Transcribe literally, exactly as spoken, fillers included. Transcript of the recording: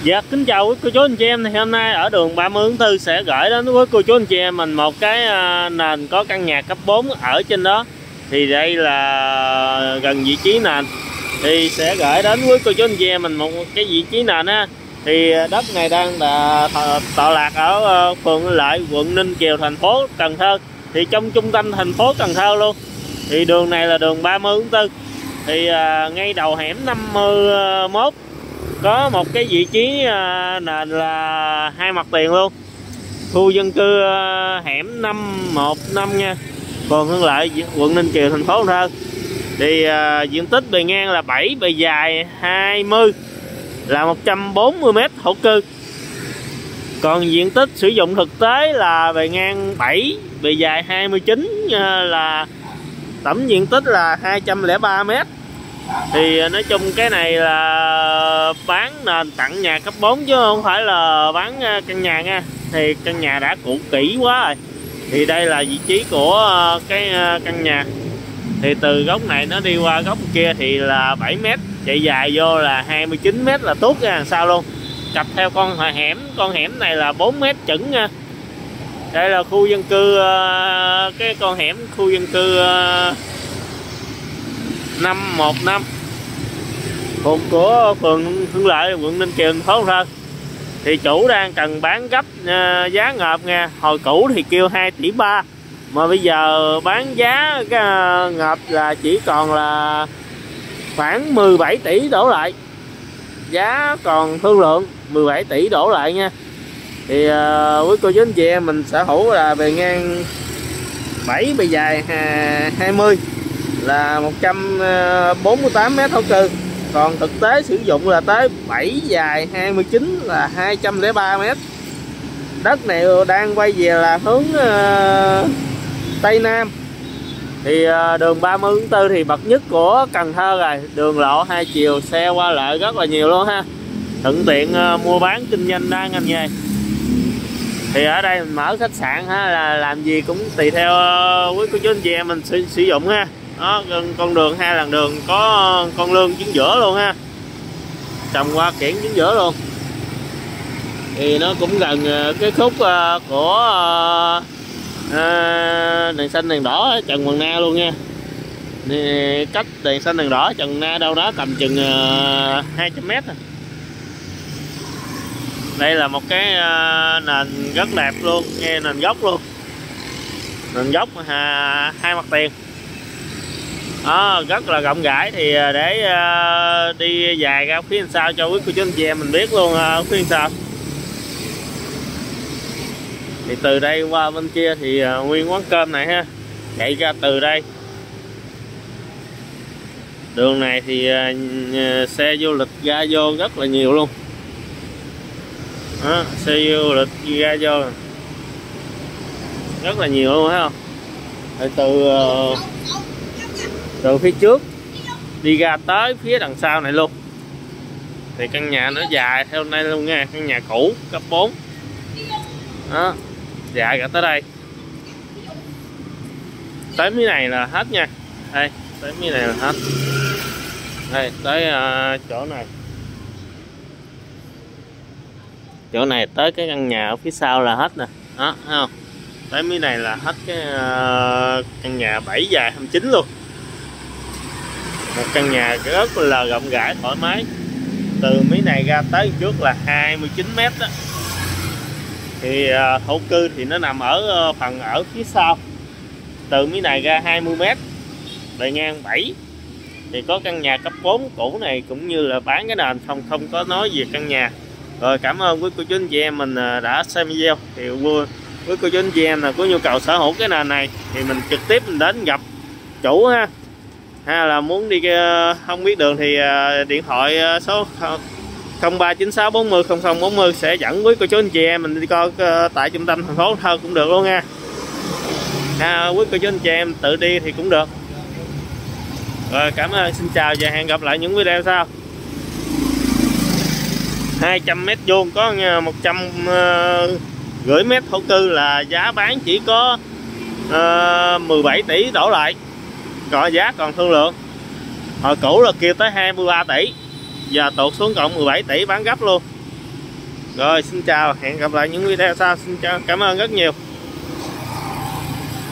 Dạ, kính chào quý cô chú anh chị em. Thì hôm nay ở đường ba mươi tháng tư sẽ gửi đến với cô chú anh chị em mình một cái nền có căn nhà cấp bốn ở trên đó. Thì đây là gần vị trí nền, thì sẽ gửi đến với cô chú anh chị em mình một cái vị trí nền á. Thì đất này đang là tọa lạc ở phường Lợi, quận Ninh Kiều, thành phố Cần Thơ. Thì trong trung tâm thành phố Cần Thơ luôn. Thì đường này là đường ba mươi tháng tư. Thì ngay đầu hẻm năm mươi mốt có một cái vị trí nền là hai mặt tiền luôn. Khu dân cư hẻm năm một năm nha, phường Hưng Lợi, quận Ninh Kiều, thành phố Cần Thơ. Thì uh, diện tích bề ngang là bảy, bề dài hai mươi, là một trăm bốn mươi mét thổ cư. Còn diện tích sử dụng thực tế là bề ngang bảy, bề dài hai mươi chín, uh, là tổng diện tích là hai trăm lẻ ba mét. Thì nói chung cái này là bán nền tặng nhà cấp bốn chứ không phải là bán căn nhà nha. Thì căn nhà đã cũ kỹ quá rồi. Thì đây là vị trí của cái căn nhà. Thì từ góc này nó đi qua góc kia thì là bảy mét, chạy dài vô là hai mươi chín mét là tốt ra làm sao luôn. Cặp theo con hẻm, con hẻm này là bốn mét chững nha. Đây là khu dân cư, cái con hẻm khu dân cư năm một năm, thuộc của phường Hưng Lợi, quận Ninh Kiều, thành phố Cần Thơ. Thì chủ đang cần bán gấp uh, giá ngợp nha. Hồi cũ thì kêu hai tỷ ba, mà bây giờ bán giá cái uh, ngợp là chỉ còn là khoảng mười bảy tỷ đổ lại. Giá còn thương lượng mười bảy tỷ đổ lại nha. Thì uh, với cô chú anh chị em mình sở hữu là bề ngang bảy, bề dài hai mươi, là một trăm bốn mươi tám mét thổ cư. Còn thực tế sử dụng là tới bảy, dài hai mươi chín, là hai trăm lẻ ba mét. Đất này đang quay về là hướng uh, Tây Nam. Thì uh, đường ba mươi tháng tư thì bậc nhất của Cần Thơ rồi. Đường lộ hai chiều, xe qua lại rất là nhiều luôn ha. Thuận tiện uh, mua bán kinh doanh đa ngành nghề. Thì ở đây mình mở khách sạn ha, là làm gì cũng tùy theo uh, quý cô chú anh chị em mình sử, sử dụng ha. Đó, con đường hai làn đường có con lương chính giữa luôn ha, trồng hoa kiển chính giữa luôn. Thì nó cũng gần cái khúc của đèn xanh đèn đỏ Trần Văn Na luôn nha. Thì cách đèn xanh đèn đỏ Trần Na đâu đó tầm chừng hai trăm mét. Đây là một cái nền rất đẹp luôn, nghe nền gốc luôn, nền gốc hai mặt tiền. Đó, rất là rộng rãi. Thì để uh, đi dài ra phía sau cho quý cô chú anh chị em mình biết luôn uh, phía sau. Thì từ đây qua bên kia thì uh, nguyên quán cơm này ha, chạy ra từ đây. Đường này thì uh, xe du lịch ra vô rất là nhiều luôn. Đó, xe du lịch ra vô rất là nhiều luôn, thấy không? Thì từ uh, từ phía trước đi ra tới phía đằng sau này luôn. Thì căn nhà nó dài theo đây luôn nha, căn nhà cũ cấp bốn đó, dài cả tới đây, tới miếng này là hết nha. Đây, tới miếng này là hết. Đây, tới uh, chỗ này, chỗ này tới cái căn nhà ở phía sau là hết nè. Đó, thấy không? Tới miếng này là hết cái uh, căn nhà bảy, dài hai mươi chín luôn. Một căn nhà rất là rộng rãi, thoải mái. Từ miếng này ra tới trước là hai mươi chín mét đó. Thì uh, thổ cư thì nó nằm ở uh, phần ở phía sau. Từ miếng này ra hai mươi mét, bề ngang bảy. Thì có căn nhà cấp bốn cũ này, cũng như là bán cái nền, không không có nói về căn nhà. Rồi, cảm ơn quý cô chú anh chị em mình đã xem video. Thì quý cô chú anh chị em là có nhu cầu sở hữu cái nền này thì mình trực tiếp mình đến gặp chủ ha. Hay là muốn đi không biết đường thì điện thoại số không ba chín sáu bốn không không không bốn không sẽ dẫn quý cô chú anh chị em mình đi coi tại trung tâm thành phố Cần Thơ cũng được luôn nha. À, quý cô chú anh chị em tự đi thì cũng được. Rồi, cảm ơn, xin chào và hẹn gặp lại những video sau. hai trăm mét vuông có một trăm rưỡi mét thổ cư là giá bán chỉ có uh, mười bảy tỷ đổ lại. Còn giá còn thương lượng. Hồi cũ là kêu tới hai mươi ba tỷ, giờ tụt xuống còn mười bảy tỷ, bán gấp luôn. Rồi xin chào, hẹn gặp lại những video sau. Xin chào, cảm ơn rất nhiều.